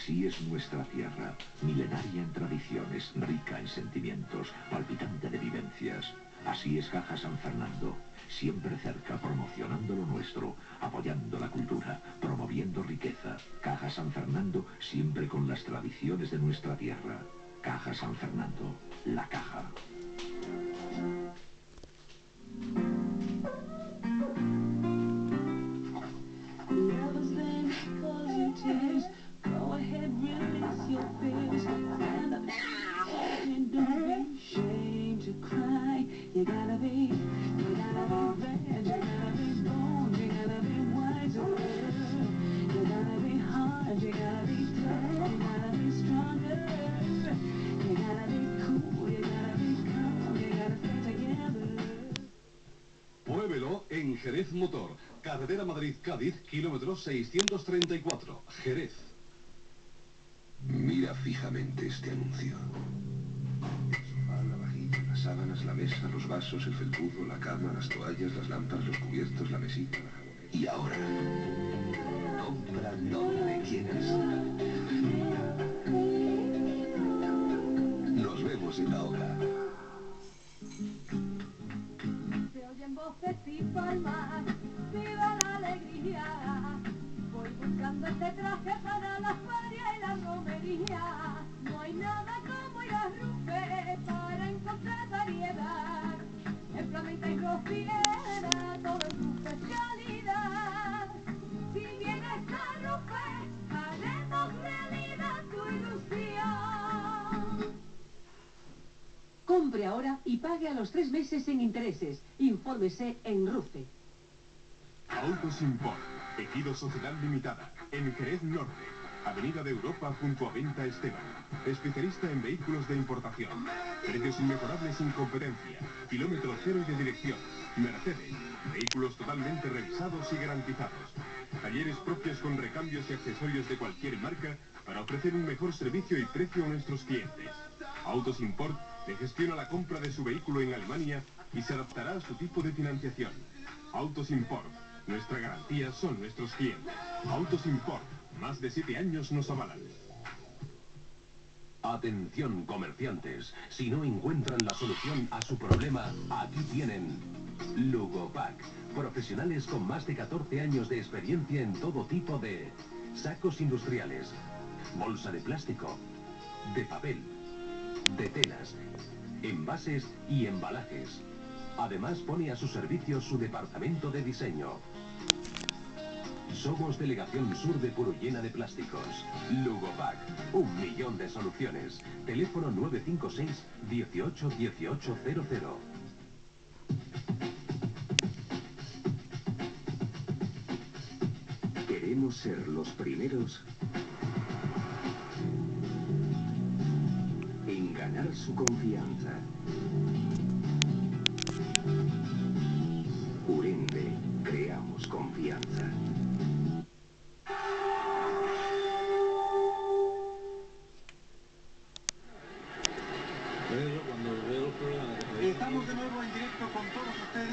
Así es nuestra tierra, milenaria en tradiciones, rica en sentimientos, palpitante de vivencias. Así es Caja San Fernando, siempre cerca, promocionando lo nuestro, apoyando la cultura, promoviendo riqueza. Caja San Fernando, siempre con las tradiciones de nuestra tierra. Caja San Fernando, la caja. Pruébelo en Jerez Motor, carretera Madrid-Cádiz, kilómetro 634, Jerez. Mira fijamente este anuncio. El sofá, la vajilla, las sábanas, la mesa, los vasos, el felpudo, la cama, las toallas, las lámparas, los cubiertos, la mesita, la jabonera. Y ahora, compra donde quieras. Nos vemos en la obra. Se oyen voces y palmas, viva la alegría. Voy buscando este traje para la feria y la romería. No hay nada como ir a Rufe para encontrar variedad. En flamenca y rociera, todo en Rufe es calidad. Si vienes a Rufe, haremos realidad tu ilusión. Compre ahora y pague a los 3 meses sin intereses. Infórmese en Rufe. Autos Import, Ejido Sociedad Limitada, en Jerez Norte, Avenida de Europa junto a Venta Esteban. Especialista en vehículos de importación. Precios inmejorables sin competencia. Kilómetro cero y de dirección. Mercedes. Vehículos totalmente revisados y garantizados. Talleres propios con recambios y accesorios de cualquier marca para ofrecer un mejor servicio y precio a nuestros clientes. Autos Import le gestiona la compra de su vehículo en Alemania y se adaptará a su tipo de financiación. Autos Import. Nuestra garantía son nuestros clientes. Autos Import. Más de 7 años nos avalan. Atención, comerciantes. Si no encuentran la solución a su problema, aquí tienen Lugopack. Profesionales con más de 14 años de experiencia en todo tipo de sacos industriales, bolsa de plástico, de papel, de telas, envases y embalajes. Además pone a su servicio su departamento de diseño. Somos Delegación Sur de Purullena de Plásticos. Lugopack, 1.000.000 de soluciones. Teléfono 956 18 1800. Queremos ser los primeros en ganar su confianza. Urende, creamos confianza. Estamos de nuevo en directo con todos ustedes.